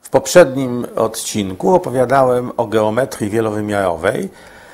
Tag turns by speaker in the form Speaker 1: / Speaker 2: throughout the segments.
Speaker 1: W poprzednim odcinku opowiadałem o geometrii wielowymiarowej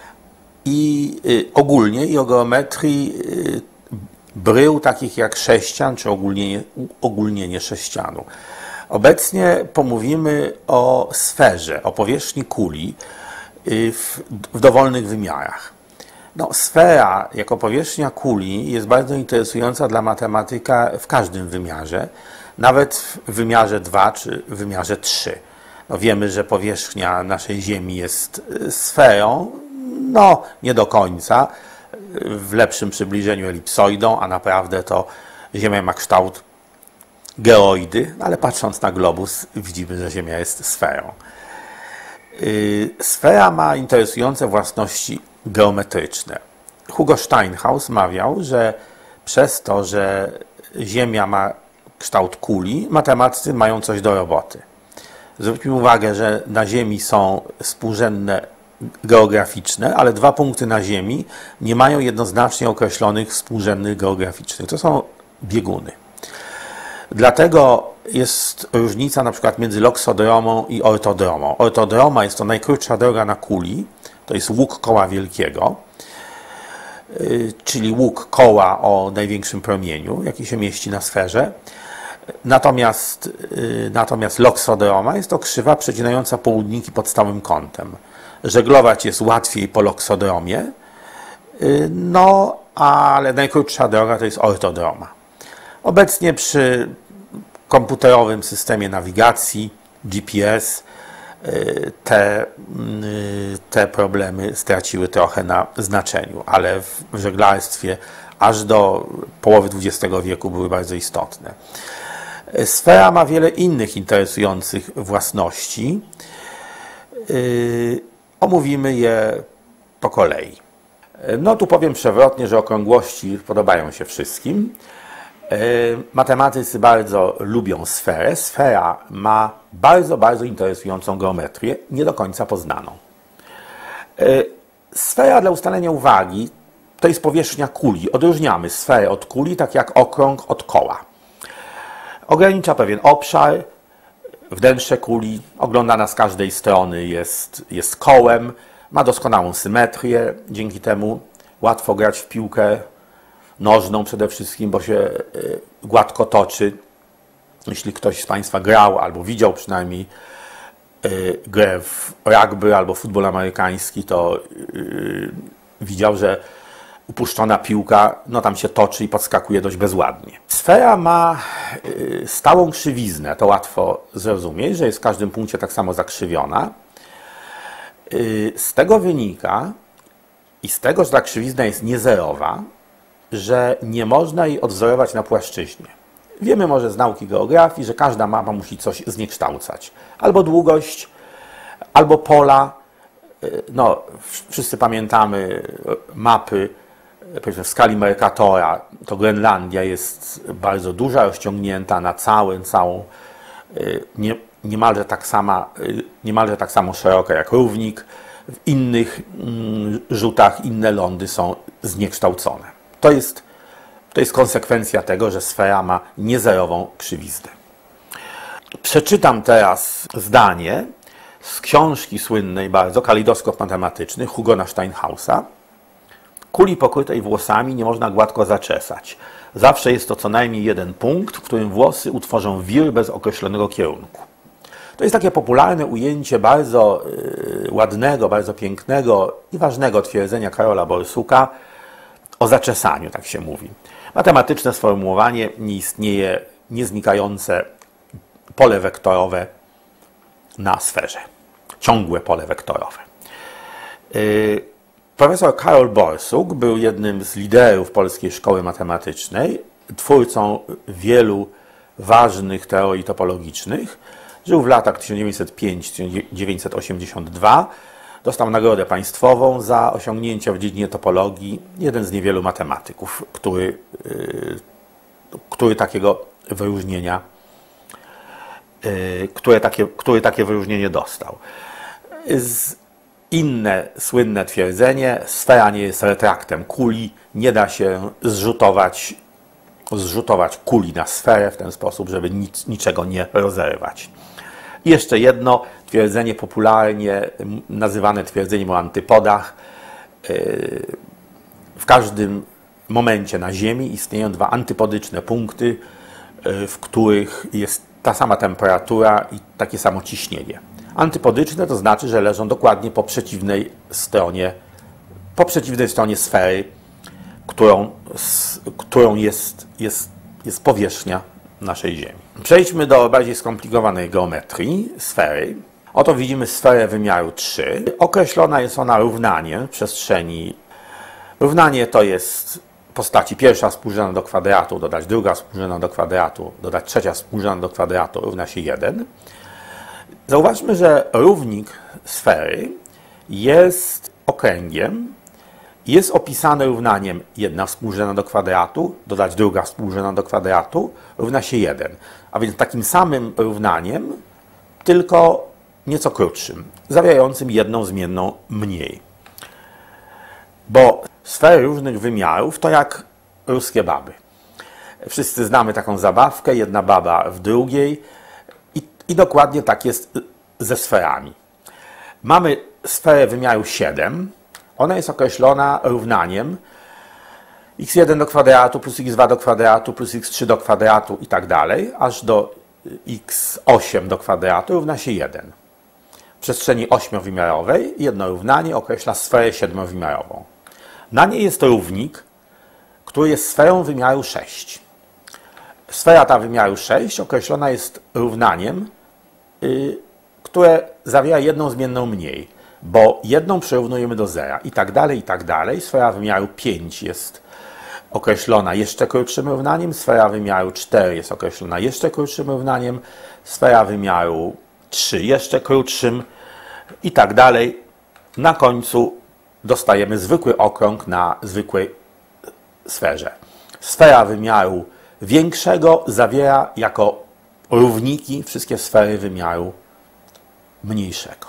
Speaker 1: i ogólnie i o geometrii brył takich jak sześcian czy ogólnienie sześcianu. Obecnie pomówimy o sferze, o powierzchni kuli w dowolnych wymiarach. No, sfera jako powierzchnia kuli jest bardzo interesująca dla matematyka w każdym wymiarze, nawet w wymiarze 2 czy w wymiarze 3. No, wiemy, że powierzchnia naszej Ziemi jest sferą, no nie do końca, w lepszym przybliżeniu elipsoidą, a naprawdę to Ziemia ma kształt geoidy, ale patrząc na globus widzimy, że Ziemia jest sferą. Sfera ma interesujące własności geometryczne. Hugo Steinhaus mawiał, że przez to, że Ziemia ma kształt kuli, matematycy mają coś do roboty. Zwróćmy uwagę, że na Ziemi są współrzędne geograficzne, ale dwa punkty na Ziemi nie mają jednoznacznie określonych współrzędnych geograficznych. To są bieguny. Dlatego jest różnica na przykład między loksodromą i ortodromą. Ortodroma jest to najkrótsza droga na kuli, to jest łuk koła wielkiego, czyli łuk koła o największym promieniu, jaki się mieści na sferze. Natomiast loksodroma jest to krzywa przecinająca południki pod stałym kątem. Żeglować jest łatwiej po loksodromie, no ale najkrótsza droga to jest ortodroma. Obecnie przy komputerowym systemie nawigacji GPS te problemy straciły trochę na znaczeniu, ale w żeglarstwie aż do połowy XX wieku były bardzo istotne. Sfera ma wiele innych interesujących własności. Omówimy je po kolei. No tu powiem przewrotnie, że okrągłości podobają się wszystkim. Matematycy bardzo lubią sferę. Sfera ma bardzo interesującą geometrię, nie do końca poznaną. Sfera dla ustalenia uwagi to jest powierzchnia kuli. Odróżniamy sferę od kuli, tak jak okrąg od koła. Ogranicza pewien obszar, wnętrze kuli, oglądana z każdej strony jest kołem, ma doskonałą symetrię, dzięki temu łatwo grać w piłkę nożną przede wszystkim, bo się gładko toczy. Jeśli ktoś z Państwa grał albo widział przynajmniej grę w rugby albo futbol amerykański, to widział, że upuszczona piłka tam się toczy i podskakuje dość bezładnie. Sfera ma stałą krzywiznę, to łatwo zrozumieć, że jest w każdym punkcie tak samo zakrzywiona. Z tego wynika i z tego, że ta krzywizna jest niezerowa, że nie można jej odwzorować na płaszczyźnie. Wiemy może z nauki geografii, że każda mapa musi coś zniekształcać. Albo długość, albo pola. No, wszyscy pamiętamy mapy, powiedzmy w skali Mercatora, to Grenlandia jest bardzo duża, rozciągnięta na całą, niemalże tak samo szeroka jak równik. W innych rzutach inne lądy są zniekształcone. To jest konsekwencja tego, że sfera ma niezerową krzywiznę. Przeczytam teraz zdanie z książki słynnej bardzo, Kalejdoskop matematyczny, Hugona Steinhausa. Kuli pokrytej włosami nie można gładko zaczesać. Zawsze jest to co najmniej jeden punkt, w którym włosy utworzą wir bez określonego kierunku. To jest takie popularne ujęcie bardzo ładnego, bardzo pięknego i ważnego twierdzenia Karola Borsuka o zaczesaniu, tak się mówi. Matematyczne sformułowanie: nie istnieje nieznikające pole wektorowe na sferze. Ciągłe pole wektorowe. Profesor Karol Borsuk był jednym z liderów polskiej szkoły matematycznej, twórcą wielu ważnych teorii topologicznych. Żył w latach 1905-1982. Dostał nagrodę państwową za osiągnięcia w dziedzinie topologii. Jeden z niewielu matematyków, który takie wyróżnienie dostał. Inne słynne twierdzenie: sfera nie jest retraktem kuli, nie da się zrzutować kuli na sferę w ten sposób, żeby niczego nie rozerwać. I jeszcze jedno twierdzenie popularnie nazywane twierdzeniem o antypodach. W każdym momencie na Ziemi istnieją dwa antypodyczne punkty, w których jest ta sama temperatura i takie samo ciśnienie. Antypodyczne to znaczy, że leżą dokładnie po przeciwnej stronie sfery, którą jest powierzchnia naszej Ziemi. Przejdźmy do bardziej skomplikowanej geometrii sfery. Oto widzimy sferę wymiaru 3. Określona jest ona równaniem w przestrzeni. Równanie to jest w postaci pierwsza współrzędna do kwadratu, dodać druga współrzędna do kwadratu, dodać trzecia współrzędna do kwadratu równa się 1. Zauważmy, że równik sfery jest okręgiem, jest opisany równaniem 1 współrzędna do kwadratu, dodać druga współrzędna do kwadratu równa się 1. A więc takim samym równaniem, tylko nieco krótszym, zawierającym jedną zmienną mniej. Bo sfery różnych wymiarów to jak ruskie baby. Wszyscy znamy taką zabawkę, jedna baba w drugiej i dokładnie tak jest ze sferami. Mamy sferę wymiaru 7. Ona jest określona równaniem x1 do kwadratu plus x2 do kwadratu plus x3 do kwadratu i tak dalej, aż do x8 do kwadratu równa się 1. W przestrzeni 8-wymiarowej jedno równanie określa sferę 7-wymiarową. Na niej jest równik, który jest sferą wymiaru 6. Sfera ta wymiaru 6 określona jest równaniem, które zawiera jedną zmienną mniej, bo jedną przyrównujemy do zera i tak dalej, i tak dalej. Sfera wymiaru 5 jest określona jeszcze krótszym równaniem, sfera wymiaru 4 jest określona jeszcze krótszym równaniem, sfera wymiaru 3 jeszcze krótszym i tak dalej. Na końcu dostajemy zwykły okrąg na zwykłej sferze. Sfera wymiaru większego zawiera jako równiki wszystkie sfery wymiaru mniejszego.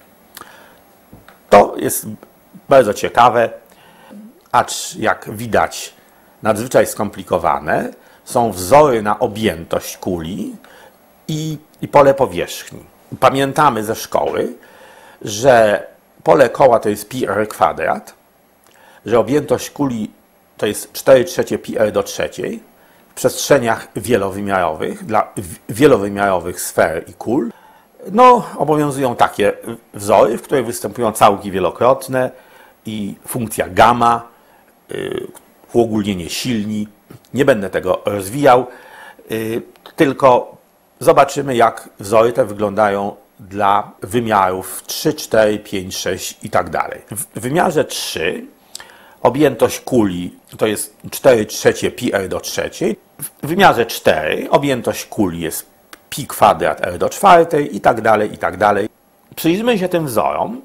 Speaker 1: To jest bardzo ciekawe, acz jak widać nadzwyczaj skomplikowane. Są wzory na objętość kuli i pole powierzchni. Pamiętamy ze szkoły, że pole koła to jest pi r kwadrat, że objętość kuli to jest 4/3 pi r do trzeciej w przestrzeniach wielowymiarowych, dla wielowymiarowych sfer i kul. No, obowiązują takie wzory, w których występują całki wielokrotne i funkcja gamma, uogólnienie silni. Nie będę tego rozwijał, tylko zobaczymy, jak wzory te wyglądają dla wymiarów 3, 4, 5, 6 i tak dalej. W wymiarze 3 objętość kuli to jest 4/3 pi r do trzeciej. W wymiarze 4 objętość kuli jest pi kwadrat r do czwartej i tak dalej, i tak dalej. Przyjrzyjmy się tym wzorom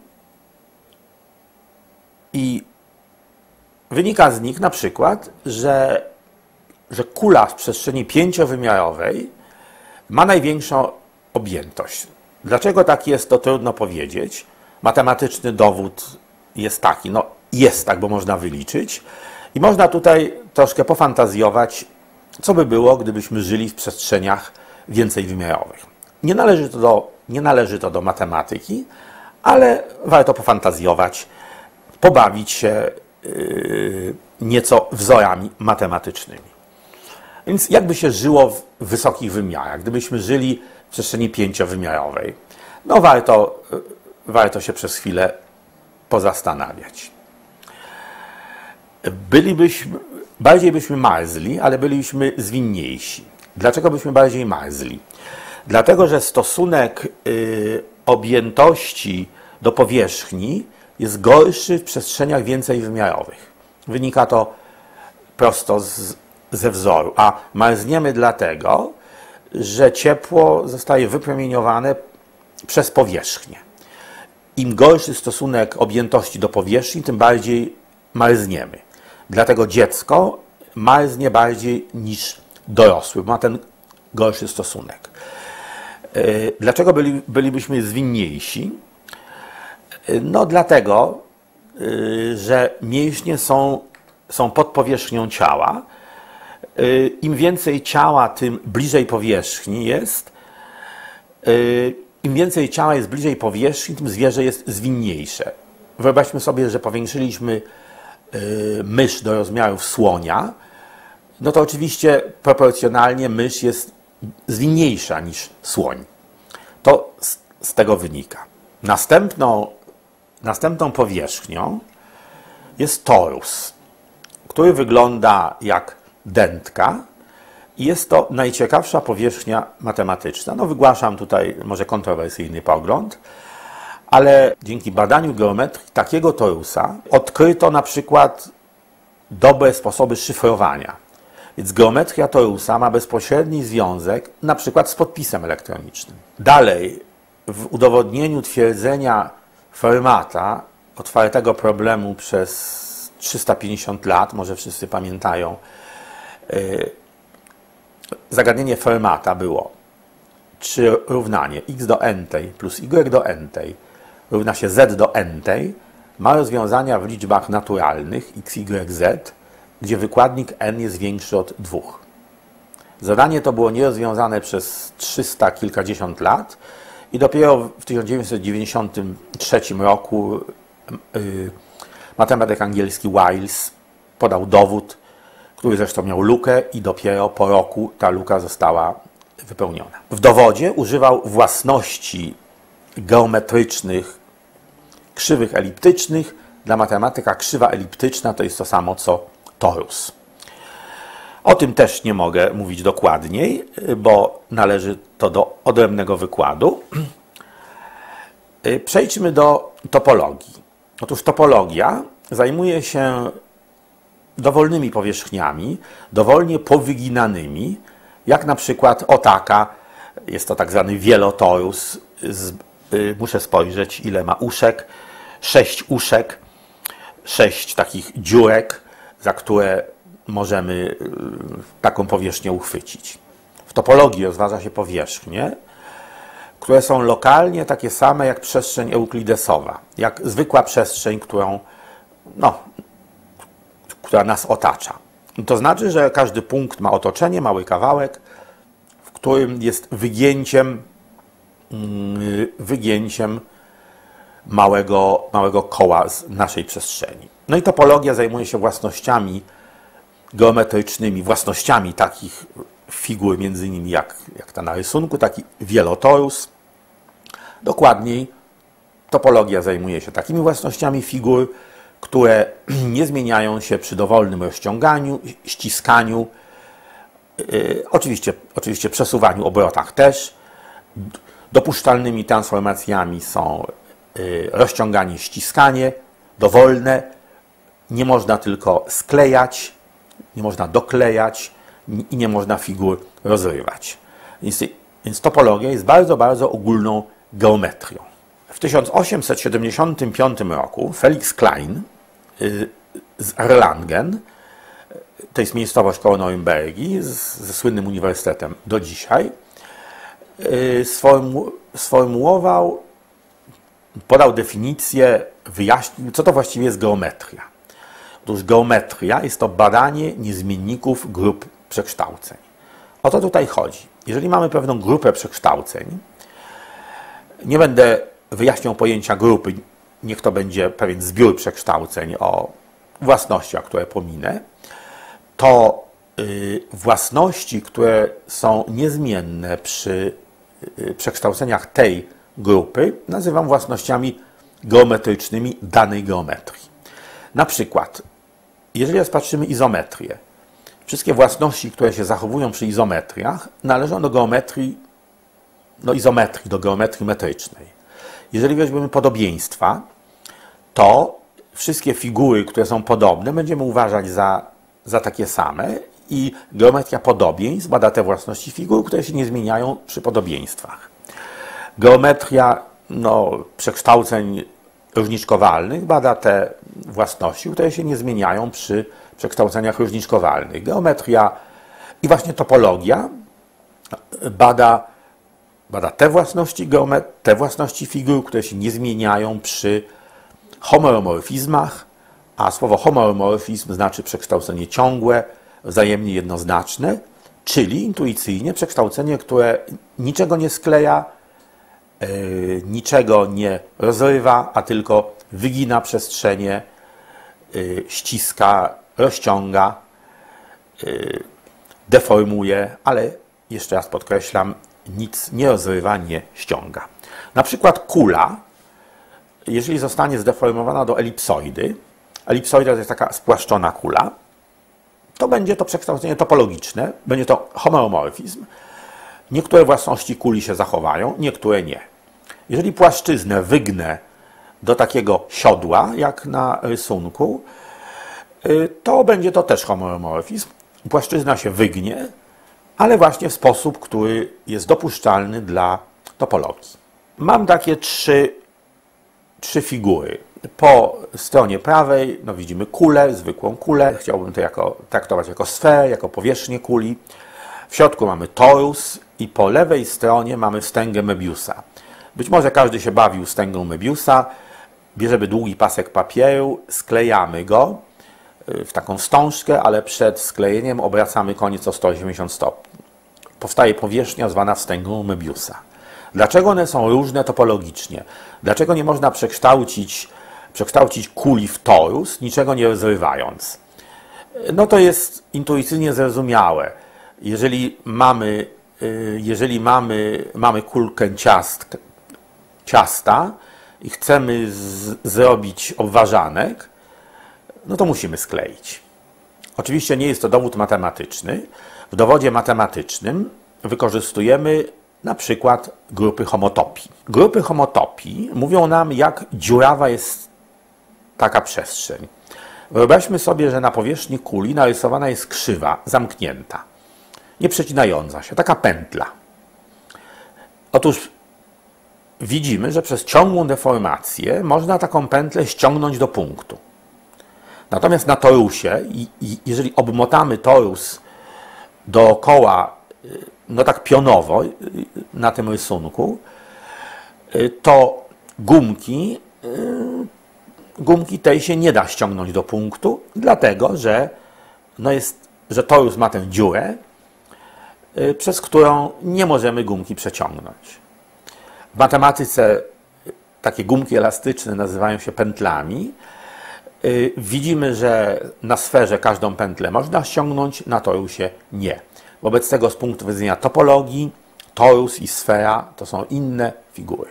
Speaker 1: i wynika z nich na przykład, że kula w przestrzeni 5-wymiarowej ma największą objętość. Dlaczego tak jest, to trudno powiedzieć. Matematyczny dowód jest taki, no jest tak, bo można wyliczyć. I można tutaj troszkę pofantazjować, co by było, gdybyśmy żyli w przestrzeniach więcej wymiarowych. Nie należy to do matematyki, ale warto pofantazjować, pobawić się nieco wzorami matematycznymi. Więc jakby się żyło w wysokich wymiarach, gdybyśmy żyli w przestrzeni 5-wymiarowej? No warto się przez chwilę pozastanawiać. Bardziej byśmy marzli, ale bylibyśmy zwinniejsi. Dlaczego byśmy bardziej marzli? Dlatego, że stosunek objętości do powierzchni jest gorszy w przestrzeniach więcej-wymiarowych. Wynika to prosto ze wzoru. A marzniemy dlatego, że ciepło zostaje wypromieniowane przez powierzchnię. Im gorszy stosunek objętości do powierzchni, tym bardziej marzniemy. Dlatego dziecko marznie bardziej niż dorosły, ma ten gorszy stosunek. Dlaczego bylibyśmy zwinniejsi? No dlatego, że mięśnie są pod powierzchnią ciała. Im więcej ciała, tym bliżej powierzchni jest Im więcej ciała jest bliżej powierzchni, tym zwierzę jest zwinniejsze. Wyobraźmy sobie, że powiększyliśmy mysz do rozmiarów słonia, no to oczywiście proporcjonalnie mysz jest zwinniejsza niż słoń. To z tego wynika. Następną powierzchnią jest torus, który wygląda jak dętka i jest to najciekawsza powierzchnia matematyczna. No, wygłaszam tutaj może kontrowersyjny pogląd, ale dzięki badaniu geometrii takiego torusa odkryto na przykład dobre sposoby szyfrowania. Więc geometria torusa ma bezpośredni związek na przykład z podpisem elektronicznym. Dalej, w udowodnieniu twierdzenia Fermata, otwartego problemu przez 350 lat, może wszyscy pamiętają, zagadnienie Fermata było, czy równanie x do n plus y do n równa się z do n ma rozwiązania w liczbach naturalnych x, y, z, gdzie wykładnik n jest większy od 2. Zadanie to było nierozwiązane przez 300 kilkadziesiąt lat i dopiero w 1993 roku matematyk angielski Wiles podał dowód, który zresztą miał lukę i dopiero po roku ta luka została wypełniona. W dowodzie używał własności geometrycznych krzywych eliptycznych. Dla matematyka krzywa eliptyczna to jest to samo co torus. O tym też nie mogę mówić dokładniej, bo należy to do odrębnego wykładu. Przejdźmy do topologii. Otóż topologia zajmuje się dowolnymi powierzchniami, dowolnie powyginanymi, jak na przykład o taka, jest to tak zwany wielotorus, muszę spojrzeć ile ma uszek, 6 uszek, 6 takich dziurek, za które możemy taką powierzchnię uchwycić. W topologii rozważa się powierzchnie, które są lokalnie takie same jak przestrzeń euklidesowa, jak zwykła przestrzeń, która nas otacza. To znaczy, że każdy punkt ma otoczenie, mały kawałek, w którym jest wygięciem małego koła z naszej przestrzeni. No i topologia zajmuje się własnościami geometrycznymi, własnościami takich figur, między innymi jak ta na rysunku, taki wielotorus. Dokładniej, topologia zajmuje się takimi własnościami figur, które nie zmieniają się przy dowolnym rozciąganiu, ściskaniu, oczywiście przesuwaniu, obrotach też. Dopuszczalnymi transformacjami są rozciąganie, ściskanie, dowolne. Nie można tylko sklejać, nie można doklejać i nie można figur rozrywać. Więc topologia jest bardzo, bardzo ogólną geometrią. W 1875 roku Felix Klein z Erlangen, to jest miejscowość koło Norimbergi, ze słynnym uniwersytetem do dzisiaj, sformułował, podał definicję, wyjaśnił, co to właściwie jest geometria. Otóż geometria jest to badanie niezmienników grup przekształceń. O to tutaj chodzi. Jeżeli mamy pewną grupę przekształceń, nie będę wyjaśniał pojęcia grupy, niech to będzie pewien zbiór przekształceń o własnościach, które pominę, to własności, które są niezmienne przy przekształceniach tej grupy, nazywam własnościami geometrycznymi danej geometrii. Na przykład, jeżeli rozpatrzymy izometrię, wszystkie własności, które się zachowują przy izometriach, należą do geometrii, do geometrii metrycznej. Jeżeli weźmiemy podobieństwa, to wszystkie figury, które są podobne, będziemy uważać za takie same i geometria podobieństw bada te własności figur, które się nie zmieniają przy podobieństwach. Geometria przekształceń różniczkowalnych bada te własności, które się nie zmieniają przy przekształceniach różniczkowalnych. Geometria i właśnie topologia bada te własności figur, które się nie zmieniają przy homomorfizmach, a słowo homomorfizm znaczy przekształcenie ciągłe, wzajemnie jednoznaczne, czyli intuicyjnie przekształcenie, które niczego nie skleja niczego nie rozrywa, a tylko wygina przestrzenie, ściska, rozciąga, deformuje, ale jeszcze raz podkreślam, nic nie rozrywa, nie ściąga. Na przykład kula, jeżeli zostanie zdeformowana do elipsoidy, elipsoida to jest taka spłaszczona kula, to będzie to przekształcenie topologiczne, będzie to homeomorfizm. Niektóre własności kuli się zachowają, niektóre nie. Jeżeli płaszczyznę wygnę do takiego siodła, jak na rysunku, to będzie to też homeomorfizm. Płaszczyzna się wygnie, ale właśnie w sposób, który jest dopuszczalny dla topologii. Mam takie trzy figury. Po stronie prawej widzimy kulę, zwykłą kulę. Chciałbym to traktować jako sferę, jako powierzchnię kuli. W środku mamy torus i po lewej stronie mamy wstęgę Möbiusa. Być może każdy się bawił wstęgą Möbiusa. Bierzemy długi pasek papieru, sklejamy go w taką wstążkę, ale przed sklejeniem obracamy koniec o 180 stopni. Powstaje powierzchnia zwana wstęgą Möbiusa. Dlaczego one są różne topologicznie? Dlaczego nie można przekształcić kuli w torus, niczego nie rozrywając? No to jest intuicyjnie zrozumiałe. Jeżeli mamy kulkę ciasta i chcemy zrobić obwarzanek, no to musimy skleić. Oczywiście nie jest to dowód matematyczny. W dowodzie matematycznym wykorzystujemy na przykład grupy homotopii. Grupy homotopii mówią nam, jak dziurawa jest taka przestrzeń. Wyobraźmy sobie, że na powierzchni kuli narysowana jest krzywa, zamknięta, nieprzecinająca się, taka pętla. Otóż widzimy, że przez ciągłą deformację można taką pętlę ściągnąć do punktu. Natomiast na torusie, jeżeli obmotamy torus dookoła, no tak pionowo na tym rysunku, to gumki tej się nie da ściągnąć do punktu, dlatego że, że torus ma tę dziurę, przez którą nie możemy gumki przeciągnąć. W matematyce takie gumki elastyczne nazywają się pętlami. Widzimy, że na sferze każdą pętlę można ściągnąć, na torusie nie. Wobec tego z punktu widzenia topologii, torus i sfera to są inne figury.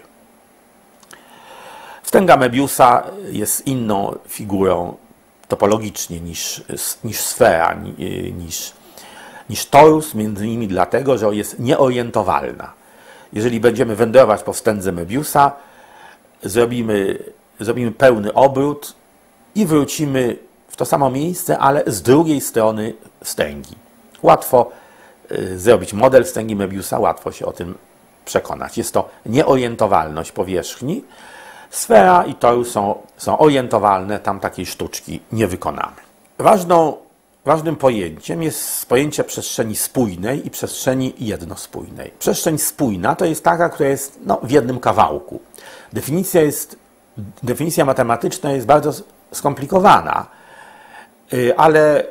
Speaker 1: Wstęga Möbiusa jest inną figurą topologicznie niż sfera, niż torus, między innymi dlatego, że jest nieorientowalna. Jeżeli będziemy wędrować po wstędze Möbiusa, zrobimy pełny obrót i wrócimy w to samo miejsce, ale z drugiej strony wstęgi. Łatwo zrobić model wstęgi Möbiusa, łatwo się o tym przekonać. Jest to nieorientowalność powierzchni. Sfera i torus są orientowalne, tam takiej sztuczki nie wykonamy. Ważnym pojęciem jest pojęcie przestrzeni spójnej i przestrzeni jednospójnej. Przestrzeń spójna to jest taka, która jest w jednym kawałku. Definicja matematyczna jest bardzo skomplikowana, ale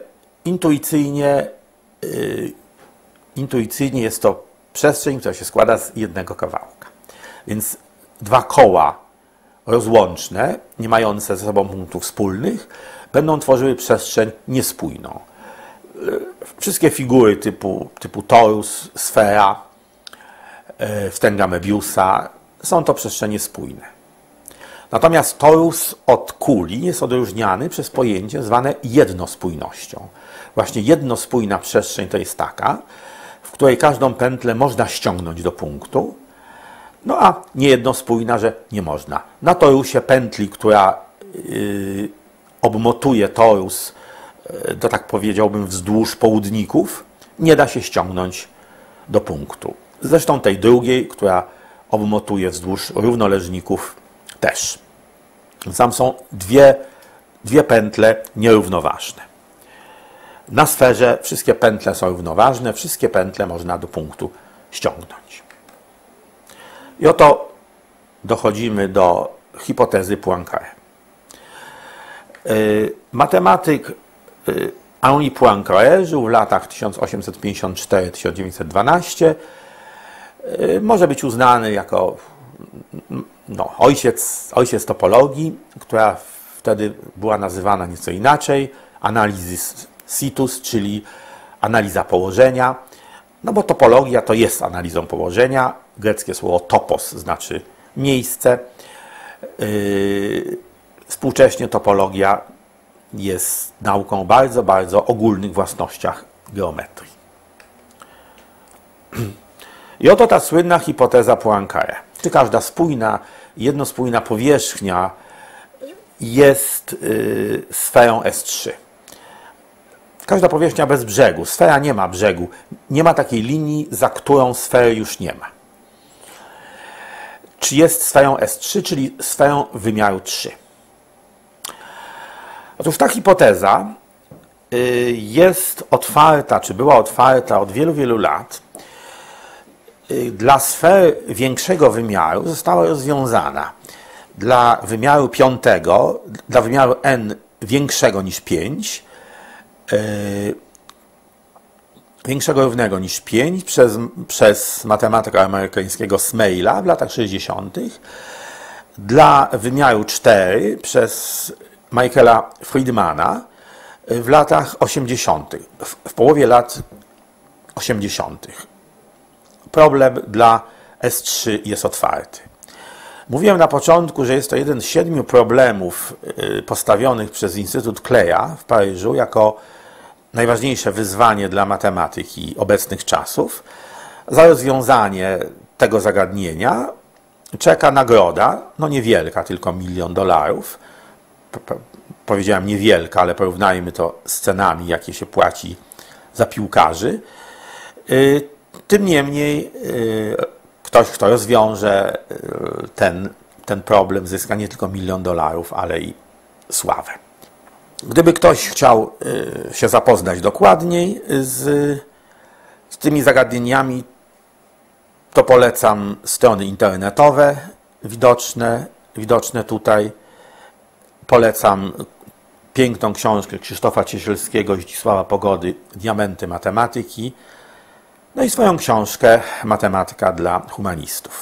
Speaker 1: intuicyjnie jest to przestrzeń, która się składa z jednego kawałka. Więc dwa koła rozłączne, nie mające ze sobą punktów wspólnych, będą tworzyły przestrzeń niespójną. Wszystkie figury typu torus, sfera, wstęga Möbiusa są to przestrzenie spójne. Natomiast torus od kuli jest odróżniany przez pojęcie zwane jednospójnością. Właśnie jednospójna przestrzeń to jest taka, w której każdą pętlę można ściągnąć do punktu, a niejednospójna, że nie można. Na torusie pętli, która obmotuje torus, to tak powiedziałbym, wzdłuż południków, nie da się ściągnąć do punktu. Zresztą tej drugiej, która obmotuje wzdłuż równoleżników, też. Tam są dwie pętle nierównoważne. Na sferze wszystkie pętle są równoważne, wszystkie pętle można do punktu ściągnąć. I oto dochodzimy do hipotezy Poincaré. Matematyk Henri Poincaré żył w latach 1854-1912. Może być uznany jako ojciec topologii, która wtedy była nazywana nieco inaczej, analizis situs, czyli analiza położenia, no bo topologia to jest analizą położenia, greckie słowo topos znaczy miejsce. Współcześnie topologia jest nauką o bardzo, bardzo ogólnych własnościach geometrii. I oto ta słynna hipoteza Poincaré. Czy każda jednospójna powierzchnia jest sferą S3? Każda powierzchnia bez brzegu. Sfera nie ma brzegu. Nie ma takiej linii, za którą sfery już nie ma. Czy jest sferą S3, czyli sferą wymiaru 3? Otóż ta hipoteza jest otwarta, czy była otwarta od wielu, wielu lat. Dla sfer większego wymiaru została rozwiązana. Dla wymiaru piątego, dla wymiaru n większego niż 5, większego równego niż 5 przez matematyka amerykańskiego Smaila w latach 60. Dla wymiaru 4 przez Michaela Friedmana w latach 80. W połowie lat 80. Problem dla S3 jest otwarty. Mówiłem na początku, że jest to jeden z 7 problemów postawionych przez Instytut Kleja w Paryżu jako najważniejsze wyzwanie dla matematyki obecnych czasów. Za rozwiązanie tego zagadnienia czeka nagroda, no niewielka, tylko $1 milion. Powiedziałem niewielka, ale porównajmy to z cenami, jakie się płaci za piłkarzy. Tym niemniej ktoś, kto rozwiąże ten problem, zyska nie tylko $1 milion, ale i sławę. Gdyby ktoś chciał się zapoznać dokładniej z tymi zagadnieniami, to polecam strony internetowe widoczne tutaj. Polecam piękną książkę Krzysztofa Ciesielskiego i Zdzisława Pogody Diamenty matematyki. No i swoją książkę Matematyka dla humanistów.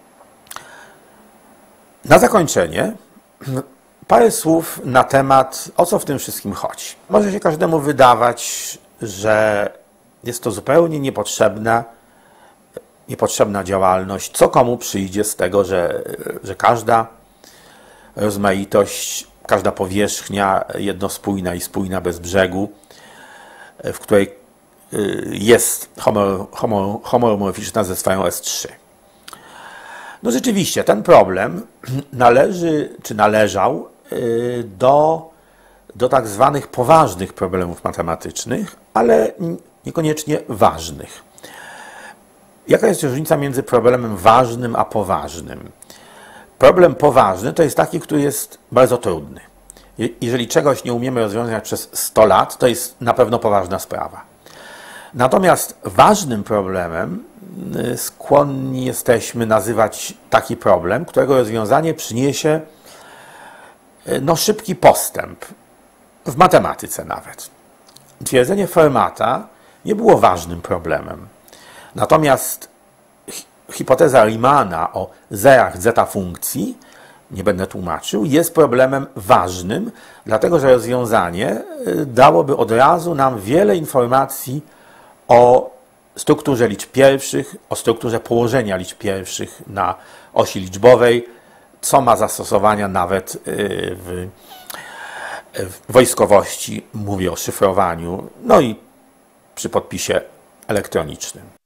Speaker 1: Na zakończenie parę słów na temat, o co w tym wszystkim chodzi. Może się każdemu wydawać, że jest to zupełnie niepotrzebna działalność. Co komu przyjdzie z tego, że każda rozmaitość, każda powierzchnia jednospójna i spójna bez brzegu, w której jest homomorficzna ze sferą S3. No rzeczywiście, ten problem należał do tak zwanych poważnych problemów matematycznych, ale niekoniecznie ważnych. Jaka jest różnica między problemem ważnym a poważnym? Problem poważny to jest taki, który jest bardzo trudny. Jeżeli czegoś nie umiemy rozwiązać przez 100 lat, to jest na pewno poważna sprawa. Natomiast ważnym problemem skłonni jesteśmy nazywać taki problem, którego rozwiązanie przyniesie szybki postęp, w matematyce nawet. Twierdzenie Fermata nie było ważnym problemem. Natomiast hipoteza Riemanna o zerach zeta funkcji, nie będę tłumaczył, jest problemem ważnym, dlatego że rozwiązanie dałoby od razu nam wiele informacji o strukturze liczb pierwszych, o strukturze położenia liczb pierwszych na osi liczbowej, co ma zastosowania nawet w wojskowości, mówię o szyfrowaniu, no i przy podpisie elektronicznym.